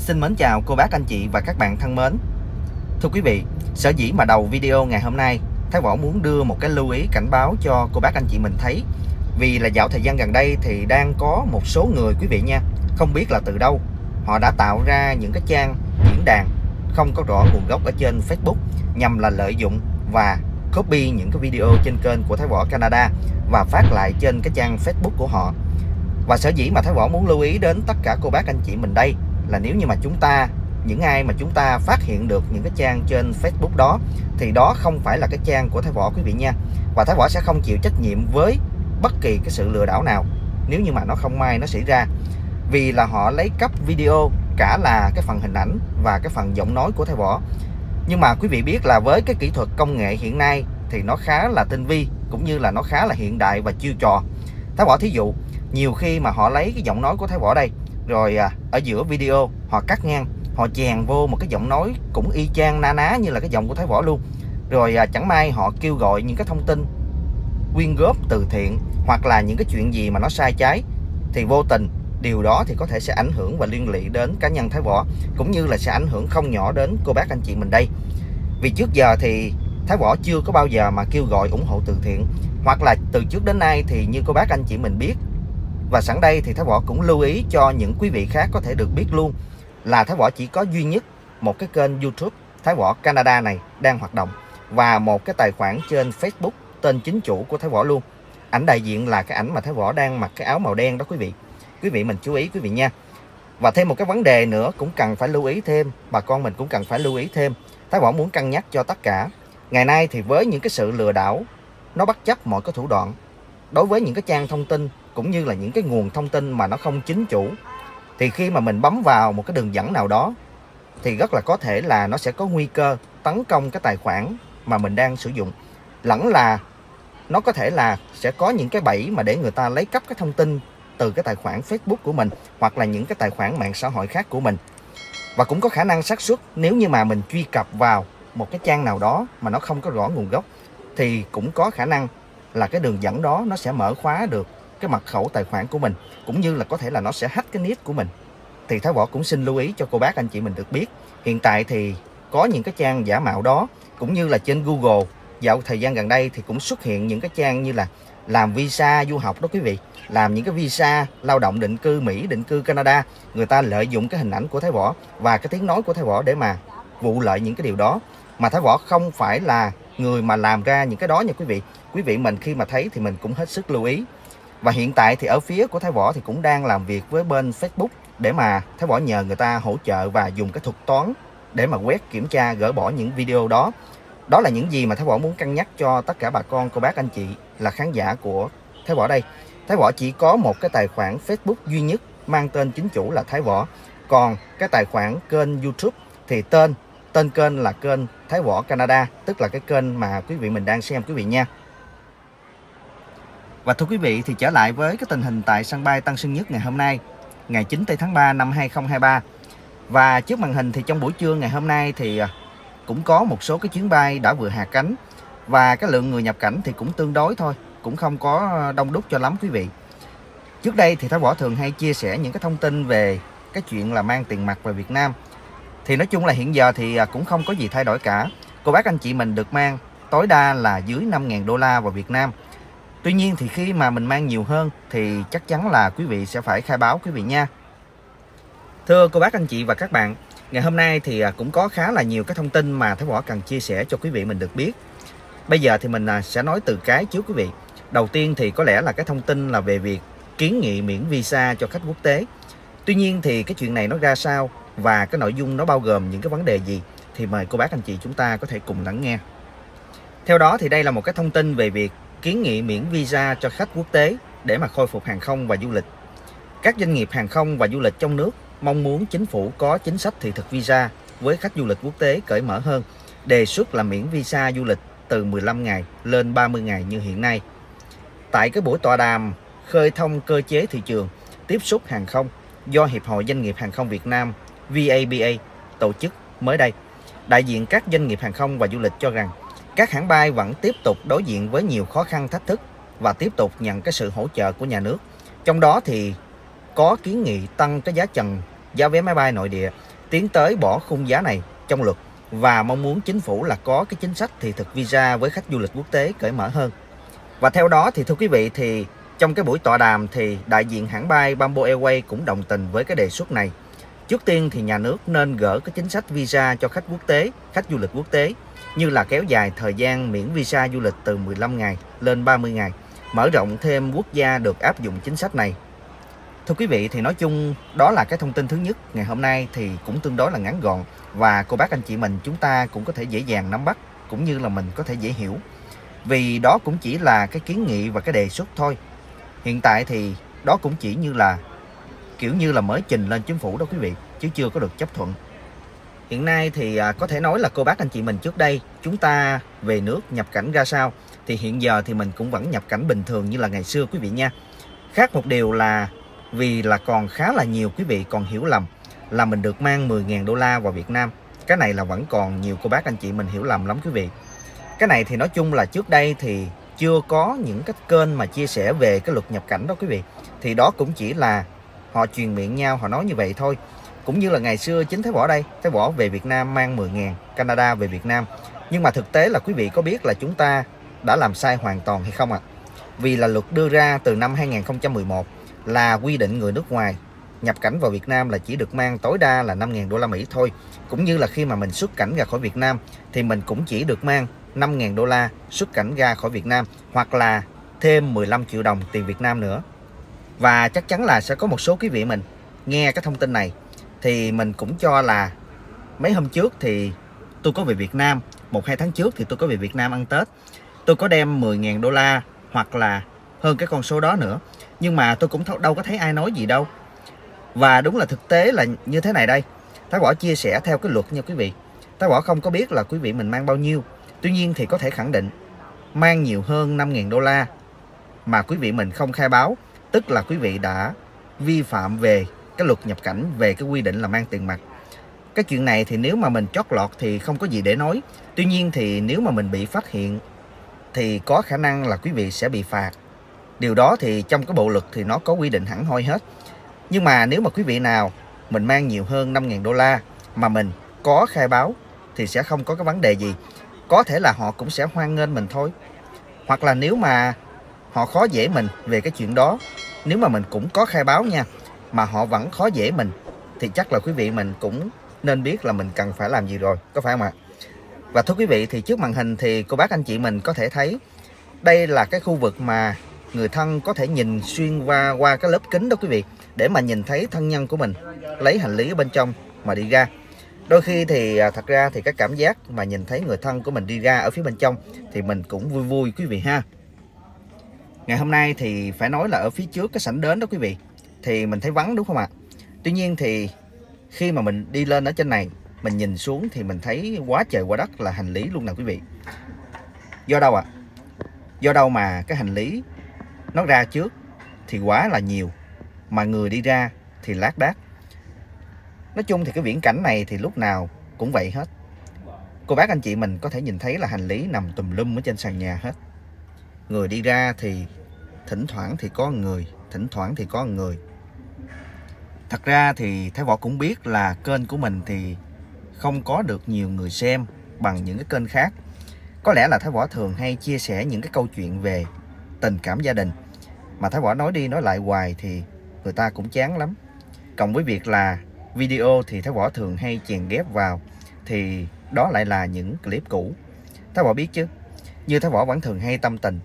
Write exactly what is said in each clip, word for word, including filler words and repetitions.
Xin mến chào cô bác anh chị và các bạn thân mến. Thưa quý vị, sở dĩ mà đầu video ngày hôm nay Thái Võ muốn đưa một cái lưu ý cảnh báo cho cô bác anh chị mình thấy. Vì là dạo thời gian gần đây thì đang có một số người quý vị nha, không biết là từ đâu họ đã tạo ra những cái trang diễn đàn không có rõ nguồn gốc ở trên Facebook nhằm là lợi dụng và copy những cái video trên kênh của Thái Võ Canada và phát lại trên cái trang Facebook của họ. Và sở dĩ mà Thái Võ muốn lưu ý đến tất cả cô bác anh chị mình đây là nếu như mà chúng ta, những ai mà chúng ta phát hiện được những cái trang trên Facebook đó thì đó không phải là cái trang của Thái Võ quý vị nha. Và Thái Võ sẽ không chịu trách nhiệm với bất kỳ cái sự lừa đảo nào nếu như mà nó không may nó xảy ra. Vì là họ lấy cắp video cả là cái phần hình ảnh và cái phần giọng nói của Thái Võ. Nhưng mà quý vị biết là với cái kỹ thuật công nghệ hiện nay thì nó khá là tinh vi cũng như là nó khá là hiện đại và chiêu trò. Thái Võ thí dụ, nhiều khi mà họ lấy cái giọng nói của Thái Võ đây rồi à, ở giữa video họ cắt ngang, họ chèn vô một cái giọng nói cũng y chang na ná như là cái giọng của Thái Võ luôn. Rồi à, chẳng may họ kêu gọi những cái thông tin quyên góp từ thiện hoặc là những cái chuyện gì mà nó sai trái thì vô tình điều đó thì có thể sẽ ảnh hưởng và liên lụy đến cá nhân Thái Võ cũng như là sẽ ảnh hưởng không nhỏ đến cô bác anh chị mình đây. Vì trước giờ thì Thái Võ chưa có bao giờ mà kêu gọi ủng hộ từ thiện, hoặc là từ trước đến nay thì như cô bác anh chị mình biết. Và sẵn đây thì Thái Võ cũng lưu ý cho những quý vị khác có thể được biết luôn là Thái Võ chỉ có duy nhất một cái kênh YouTube Thái Võ Canada này đang hoạt động và một cái tài khoản trên Facebook tên chính chủ của Thái Võ luôn. Ảnh đại diện là cái ảnh mà Thái Võ đang mặc cái áo màu đen đó quý vị. Quý vị mình chú ý quý vị nha. Và thêm một cái vấn đề nữa cũng cần phải lưu ý thêm, bà con mình cũng cần phải lưu ý thêm. Thái Võ muốn cân nhắc cho tất cả. Ngày nay thì với những cái sự lừa đảo nó bất chấp mọi cái thủ đoạn, đối với những cái trang thông tin cũng như là những cái nguồn thông tin mà nó không chính chủ thì khi mà mình bấm vào một cái đường dẫn nào đó thì rất là có thể là nó sẽ có nguy cơ tấn công cái tài khoản mà mình đang sử dụng, lẫn là nó có thể là sẽ có những cái bẫy mà để người ta lấy cắp cái thông tin từ cái tài khoản Facebook của mình hoặc là những cái tài khoản mạng xã hội khác của mình. Và cũng có khả năng xác suất nếu như mà mình truy cập vào một cái trang nào đó mà nó không có rõ nguồn gốc thì cũng có khả năng là cái đường dẫn đó nó sẽ mở khóa được cái mật khẩu tài khoản của mình, cũng như là có thể là nó sẽ hack cái nick của mình. Thì Thái Võ cũng xin lưu ý cho cô bác anh chị mình được biết. Hiện tại thì có những cái trang giả mạo đó, cũng như là trên Google dạo thời gian gần đây thì cũng xuất hiện những cái trang như là làm visa du học đó quý vị, làm những cái visa lao động định cư Mỹ, định cư Canada. Người ta lợi dụng cái hình ảnh của Thái Võ và cái tiếng nói của Thái Võ để mà vụ lợi những cái điều đó. Mà Thái Võ không phải là người mà làm ra những cái đó nha quý vị. Quý vị mình khi mà thấy thì mình cũng hết sức lưu ý. Và hiện tại thì ở phía của Thái Võ thì cũng đang làm việc với bên Facebook để mà Thái Võ nhờ người ta hỗ trợ và dùng cái thuật toán để mà quét, kiểm tra, gỡ bỏ những video đó. Đó là những gì mà Thái Võ muốn cân nhắc cho tất cả bà con, cô bác anh chị là khán giả của Thái Võ đây. Thái Võ chỉ có một cái tài khoản Facebook duy nhất mang tên chính chủ là Thái Võ. Còn cái tài khoản kênh YouTube thì tên tên kênh là kênh Thái Võ Canada, tức là cái kênh mà quý vị mình đang xem quý vị nha. Và thưa quý vị, thì trở lại với cái tình hình tại sân bay Tân Sơn Nhất ngày hôm nay, ngày chín tháng ba năm hai nghìn không trăm hai mươi ba. Và trước màn hình thì trong buổi trưa ngày hôm nay thì cũng có một số cái chuyến bay đã vừa hạ cánh. Và cái lượng người nhập cảnh thì cũng tương đối thôi, cũng không có đông đúc cho lắm quý vị. Trước đây thì Thái Võ thường hay chia sẻ những cái thông tin về cái chuyện là mang tiền mặt về Việt Nam. Thì nói chung là hiện giờ thì cũng không có gì thay đổi cả. Cô bác anh chị mình được mang tối đa là dưới năm nghìn đô la vào Việt Nam. Tuy nhiên thì khi mà mình mang nhiều hơn thì chắc chắn là quý vị sẽ phải khai báo quý vị nha. Thưa cô bác anh chị và các bạn, ngày hôm nay thì cũng có khá là nhiều cái thông tin mà Thái Võ cần chia sẻ cho quý vị mình được biết. Bây giờ thì mình sẽ nói từ cái trước quý vị. Đầu tiên thì có lẽ là cái thông tin là về việc kiến nghị miễn visa cho khách quốc tế. Tuy nhiên thì cái chuyện này nó ra sao và cái nội dung nó bao gồm những cái vấn đề gì thì mời cô bác anh chị chúng ta có thể cùng lắng nghe. Theo đó thì đây là một cái thông tin về việc kiến nghị miễn visa cho khách quốc tế để mà khôi phục hàng không và du lịch. Các doanh nghiệp hàng không và du lịch trong nước mong muốn chính phủ có chính sách thị thực visa với khách du lịch quốc tế cởi mở hơn, đề xuất là miễn visa du lịch từ mười lăm ngày lên ba mươi ngày như hiện nay. Tại cái buổi tọa đàm khơi thông cơ chế thị trường tiếp xúc hàng không do Hiệp hội Doanh nghiệp Hàng không Việt Nam vê a bê a tổ chức mới đây, đại diện các doanh nghiệp hàng không và du lịch cho rằng các hãng bay vẫn tiếp tục đối diện với nhiều khó khăn thách thức và tiếp tục nhận cái sự hỗ trợ của nhà nước. Trong đó thì có kiến nghị tăng cái giá trần giá vé máy bay nội địa tiến tới bỏ khung giá này trong luật và mong muốn chính phủ là có cái chính sách thị thực visa với khách du lịch quốc tế cởi mở hơn. Và theo đó thì thưa quý vị, thì trong cái buổi tọa đàm thì đại diện hãng bay Bamboo Airways cũng đồng tình với cái đề xuất này. Trước tiên thì nhà nước nên gỡ cái chính sách visa cho khách quốc tế, khách du lịch quốc tế, như là kéo dài thời gian miễn visa du lịch từ mười lăm ngày lên ba mươi ngày, mở rộng thêm quốc gia được áp dụng chính sách này. Thưa quý vị, thì nói chung đó là cái thông tin thứ nhất ngày hôm nay, thì cũng tương đối là ngắn gọn và cô bác anh chị mình chúng ta cũng có thể dễ dàng nắm bắt, cũng như là mình có thể dễ hiểu. Vì đó cũng chỉ là cái kiến nghị và cái đề xuất thôi. Hiện tại thì đó cũng chỉ như là kiểu như là mới trình lên chính phủ đó quý vị, chứ chưa có được chấp thuận. Hiện nay thì à, có thể nói là cô bác anh chị mình trước đây chúng ta về nước nhập cảnh ra sao, thì hiện giờ thì mình cũng vẫn nhập cảnh bình thường như là ngày xưa quý vị nha. Khác một điều là vì là còn khá là nhiều quý vị còn hiểu lầm là mình được mang mười nghìn đô la vào Việt Nam. Cái này là vẫn còn nhiều cô bác anh chị mình hiểu lầm lắm quý vị. Cái này thì nói chung là trước đây thì chưa có những cái kênh mà chia sẻ về cái luật nhập cảnh đó quý vị. Thì đó cũng chỉ là họ truyền miệng nhau, họ nói như vậy thôi. Cũng như là ngày xưa chính Thái Võ đây, Thái Võ về Việt Nam mang mười nghìn Canada về Việt Nam. Nhưng mà thực tế là quý vị có biết là chúng ta đã làm sai hoàn toàn hay không ạ? À? Vì là luật đưa ra từ năm hai nghìn không trăm mười một là quy định người nước ngoài nhập cảnh vào Việt Nam là chỉ được mang tối đa là năm nghìn đô la Mỹ thôi. Cũng như là khi mà mình xuất cảnh ra khỏi Việt Nam thì mình cũng chỉ được mang năm nghìn đô la xuất cảnh ra khỏi Việt Nam, hoặc là thêm mười lăm triệu đồng tiền Việt Nam nữa. Và chắc chắn là sẽ có một số quý vị mình nghe cái thông tin này thì mình cũng cho là mấy hôm trước thì tôi có về Việt Nam, một hai tháng trước thì tôi có về Việt Nam ăn Tết. Tôi có đem mười nghìn đô la hoặc là hơn cái con số đó nữa. Nhưng mà tôi cũng đâu có thấy ai nói gì đâu. Và đúng là thực tế là như thế này đây. Thái Võ chia sẻ theo cái luật nha quý vị. Thái Võ không có biết là quý vị mình mang bao nhiêu. Tuy nhiên thì có thể khẳng định mang nhiều hơn năm nghìn đô la mà quý vị mình không khai báo, tức là quý vị đã vi phạm về cái luật nhập cảnh, về cái quy định là mang tiền mặt. Cái chuyện này thì nếu mà mình chót lọt thì không có gì để nói. Tuy nhiên thì nếu mà mình bị phát hiện thì có khả năng là quý vị sẽ bị phạt. Điều đó thì trong cái bộ luật thì nó có quy định hẳn hoi hết. Nhưng mà nếu mà quý vị nào mình mang nhiều hơn năm nghìn đô la mà mình có khai báo thì sẽ không có cái vấn đề gì. Có thể là họ cũng sẽ hoan nghênh mình thôi. Hoặc là nếu mà họ khó dễ mình về cái chuyện đó, nếu mà mình cũng có khai báo nha, mà họ vẫn khó dễ mình, thì chắc là quý vị mình cũng nên biết là mình cần phải làm gì rồi, có phải không ạ? Và thưa quý vị, thì trước màn hình thì cô bác anh chị mình có thể thấy đây là cái khu vực mà người thân có thể nhìn xuyên qua qua cái lớp kính đó quý vị, để mà nhìn thấy thân nhân của mình lấy hành lý ở bên trong mà đi ra. Đôi khi thì thật ra thì cái cảm giác mà nhìn thấy người thân của mình đi ra ở phía bên trong thì mình cũng vui vui quý vị ha. Ngày hôm nay thì phải nói là ở phía trước cái sảnh đến đó quý vị thì mình thấy vắng đúng không ạ? Tuy nhiên thì khi mà mình đi lên ở trên này, mình nhìn xuống thì mình thấy quá trời quá đất là hành lý luôn nè quý vị. Do đâu ạ? À? Do đâu mà cái hành lý nó ra trước thì quá là nhiều, mà người đi ra thì lác đác. Nói chung thì cái viễn cảnh này thì lúc nào cũng vậy hết. Cô bác anh chị mình có thể nhìn thấy là hành lý nằm tùm lum ở trên sàn nhà hết. Người đi ra thì thỉnh thoảng thì có người, thỉnh thoảng thì có người. Thật ra thì Thái Võ cũng biết là kênh của mình thì không có được nhiều người xem bằng những cái kênh khác. Có lẽ là Thái Võ thường hay chia sẻ những cái câu chuyện về tình cảm gia đình, mà Thái Võ nói đi nói lại hoài thì người ta cũng chán lắm. Cộng với việc là video thì Thái Võ thường hay chèn ghép vào, thì đó lại là những clip cũ. Thái Võ biết chứ, như Thái Võ vẫn thường hay tâm tình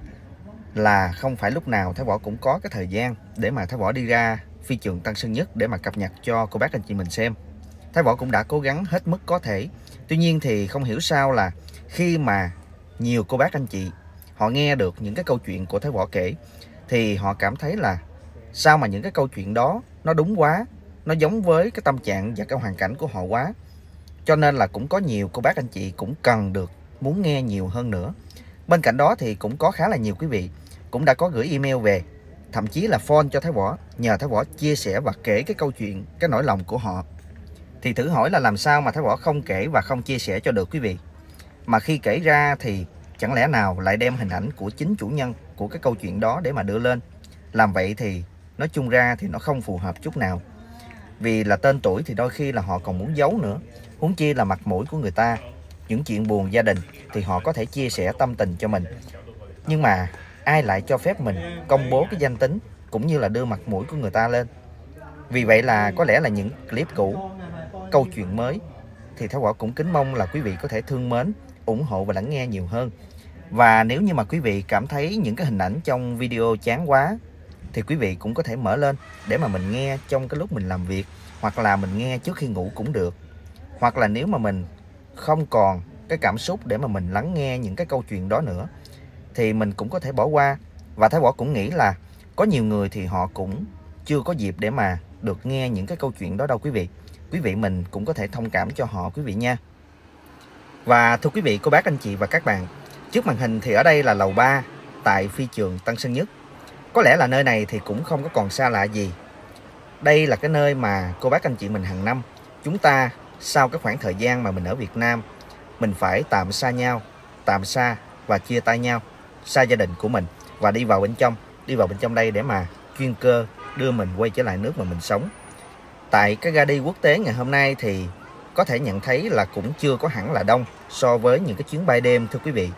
là không phải lúc nào Thái Võ cũng có cái thời gian để mà Thái Võ đi ra phi trường Tân Sơn Nhất để mà cập nhật cho cô bác anh chị mình xem. Thái Võ cũng đã cố gắng hết mức có thể. Tuy nhiên thì không hiểu sao là khi mà nhiều cô bác anh chị họ nghe được những cái câu chuyện của Thái Võ kể thì họ cảm thấy là sao mà những cái câu chuyện đó nó đúng quá, nó giống với cái tâm trạng và cái hoàn cảnh của họ quá. Cho nên là cũng có nhiều cô bác anh chị cũng cần được muốn nghe nhiều hơn nữa. Bên cạnh đó thì cũng có khá là nhiều quý vị cũng đã có gửi email về, thậm chí là phone cho Thái Võ, nhờ Thái Võ chia sẻ và kể cái câu chuyện, cái nỗi lòng của họ. Thì thử hỏi là làm sao mà Thái Võ không kể và không chia sẻ cho được quý vị. Mà khi kể ra thì chẳng lẽ nào lại đem hình ảnh của chính chủ nhân của cái câu chuyện đó để mà đưa lên. Làm vậy thì nói chung ra thì nó không phù hợp chút nào. Vì là tên tuổi thì đôi khi là họ còn muốn giấu nữa, huống chi là mặt mũi của người ta. Những chuyện buồn gia đình thì họ có thể chia sẻ tâm tình cho mình, nhưng mà ai lại cho phép mình công bố cái danh tính cũng như là đưa mặt mũi của người ta lên. Vì vậy là có lẽ là những clip cũ, câu chuyện mới thì Thái Võ cũng kính mong là quý vị có thể thương mến, ủng hộ và lắng nghe nhiều hơn. Và nếu như mà quý vị cảm thấy những cái hình ảnh trong video chán quá thì quý vị cũng có thể mở lên để mà mình nghe trong cái lúc mình làm việc, hoặc là mình nghe trước khi ngủ cũng được. Hoặc là nếu mà mình không còn cái cảm xúc để mà mình lắng nghe những cái câu chuyện đó nữa thì mình cũng có thể bỏ qua. Và Thái Võ cũng nghĩ là có nhiều người thì họ cũng chưa có dịp để mà được nghe những cái câu chuyện đó đâu quý vị. Quý vị mình cũng có thể thông cảm cho họ quý vị nha. Và thưa quý vị, cô bác, anh chị và các bạn, trước màn hình thì ở đây là lầu ba tại phi trường Tân Sơn Nhất. Có lẽ là nơi này thì cũng không có còn xa lạ gì. Đây là cái nơi mà cô bác anh chị mình hàng năm, chúng ta sau cái khoảng thời gian mà mình ở Việt Nam, mình phải tạm xa nhau, tạm xa và chia tay nhau, xa gia đình của mình, và đi vào bên trong, đi vào bên trong đây để mà chuyên cơ đưa mình quay trở lại nước mà mình sống. Tại cái ga đi quốc tế ngày hôm nay thì có thể nhận thấy là cũng chưa có hẳn là đông so với những cái chuyến bay đêm thưa quý vị.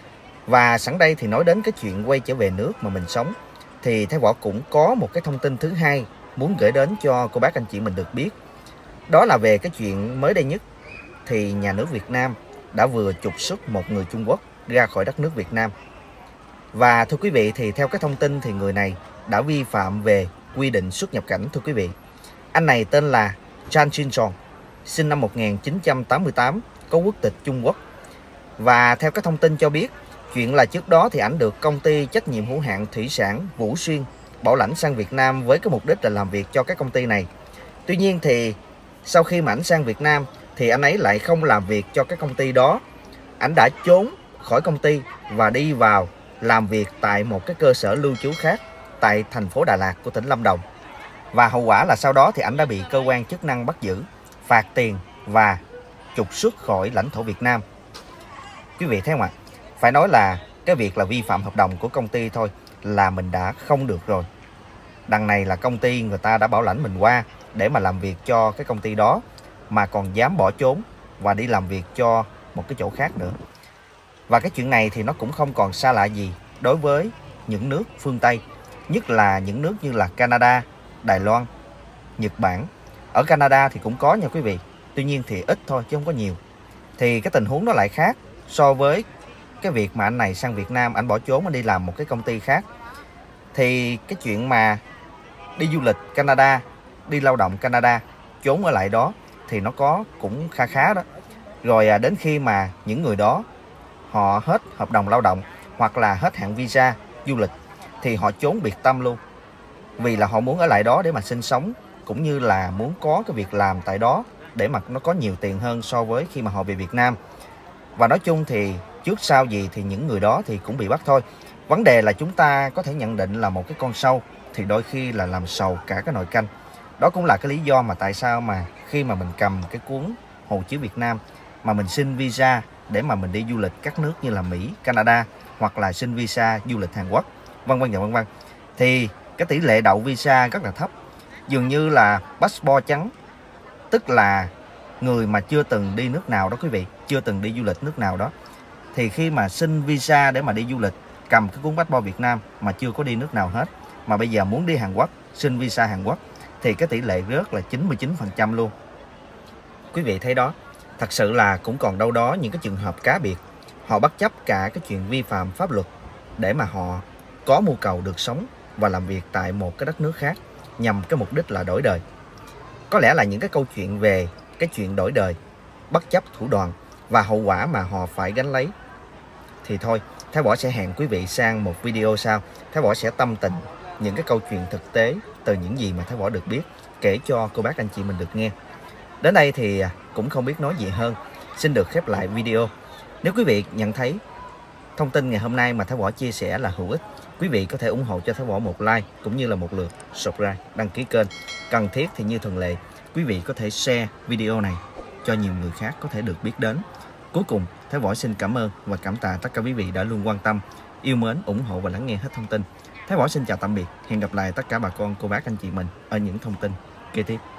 Và sẵn đây thì nói đến cái chuyện quay trở về nước mà mình sống, thì Thái Võ cũng có một cái thông tin thứ hai muốn gửi đến cho cô bác anh chị mình được biết. Đó là về cái chuyện mới đây nhất thì nhà nước Việt Nam đã vừa trục xuất một người Trung Quốc ra khỏi đất nước Việt Nam. Và thưa quý vị, thì theo cái thông tin thì người này đã vi phạm về quy định xuất nhập cảnh thưa quý vị. Anh này tên là Chan Chin-chong, sinh năm một nghìn chín trăm tám mươi tám, có quốc tịch Trung Quốc. Và theo các thông tin cho biết, chuyện là trước đó thì ảnh được công ty trách nhiệm hữu hạn thủy sản Vũ Xuyên bảo lãnh sang Việt Nam với cái mục đích là làm việc cho cái công ty này. Tuy nhiên thì sau khi mà ảnh sang Việt Nam thì anh ấy lại không làm việc cho cái công ty đó. Ảnh đã trốn khỏi công ty và đi vào làm việc tại một cái cơ sở lưu trú khác tại thành phố Đà Lạt của tỉnh Lâm Đồng. Và hậu quả là sau đó thì ảnh đã bị cơ quan chức năng bắt giữ, phạt tiền và trục xuất khỏi lãnh thổ Việt Nam. Quý vị thấy không ạ? Phải nói là cái việc là vi phạm hợp đồng của công ty thôi là mình đã không được rồi. Đằng này là công ty người ta đã bảo lãnh mình qua để mà làm việc cho cái công ty đó, mà còn dám bỏ trốn và đi làm việc cho một cái chỗ khác nữa. Và cái chuyện này thì nó cũng không còn xa lạ gì đối với những nước phương Tây, nhất là những nước như là Canada, Đài Loan, Nhật Bản. Ở Canada thì cũng có nha quý vị, tuy nhiên thì ít thôi chứ không có nhiều. Thì cái tình huống nó lại khác so với cái việc mà anh này sang Việt Nam, anh bỏ trốn, anh đi làm một cái công ty khác. Thì cái chuyện mà đi du lịch Canada, đi lao động Canada, trốn ở lại đó thì nó có cũng kha khá đó. Rồi đến khi mà những người đó họ hết hợp đồng lao động hoặc là hết hạn visa du lịch thì họ trốn biệt tâm luôn. Vì là họ muốn ở lại đó để mà sinh sống, cũng như là muốn có cái việc làm tại đó để mà nó có nhiều tiền hơn so với khi mà họ về Việt Nam. Và nói chung thì trước sau gì thì những người đó thì cũng bị bắt thôi. Vấn đề là chúng ta có thể nhận định là một cái con sâu thì đôi khi là làm sầu cả cái nồi canh. Đó cũng là cái lý do mà tại sao mà khi mà mình cầm cái cuốn hộ chiếu Việt Nam mà mình xin visa để mà mình đi du lịch các nước như là Mỹ, Canada, hoặc là xin visa du lịch Hàn Quốc, vân vân và vân vân, thì cái tỷ lệ đậu visa rất là thấp. Dường như là passport trắng, tức là người mà chưa từng đi nước nào đó quý vị, chưa từng đi du lịch nước nào đó, thì khi mà xin visa để mà đi du lịch, cầm cái cuốn passport Việt Nam mà chưa có đi nước nào hết, mà bây giờ muốn đi Hàn Quốc, xin visa Hàn Quốc, thì cái tỷ lệ rớt là chín mươi chín phần trăm luôn. Quý vị thấy đó, thật sự là cũng còn đâu đó những cái trường hợp cá biệt, họ bất chấp cả cái chuyện vi phạm pháp luật để mà họ có mưu cầu được sống và làm việc tại một cái đất nước khác nhằm cái mục đích là đổi đời. Có lẽ là những cái câu chuyện về cái chuyện đổi đời, bất chấp thủ đoạn và hậu quả mà họ phải gánh lấy thì thôi, Thái Võ sẽ hẹn quý vị sang một video sau. Thái Võ sẽ tâm tình những cái câu chuyện thực tế từ những gì mà Thái Võ được biết, kể cho cô bác anh chị mình được nghe. Đến đây thì cũng không biết nói gì hơn, xin được khép lại video. Nếu quý vị nhận thấy thông tin ngày hôm nay mà Thái Võ chia sẻ là hữu ích, quý vị có thể ủng hộ cho Thái Võ một like cũng như là một lượt subscribe, đăng ký kênh. Cần thiết thì như thường lệ, quý vị có thể share video này cho nhiều người khác có thể được biết đến. Cuối cùng, Thái Võ xin cảm ơn và cảm tạ tất cả quý vị đã luôn quan tâm, yêu mến, ủng hộ và lắng nghe hết thông tin. Thái Võ xin chào tạm biệt, hẹn gặp lại tất cả bà con, cô bác, anh chị mình ở những thông tin kế tiếp.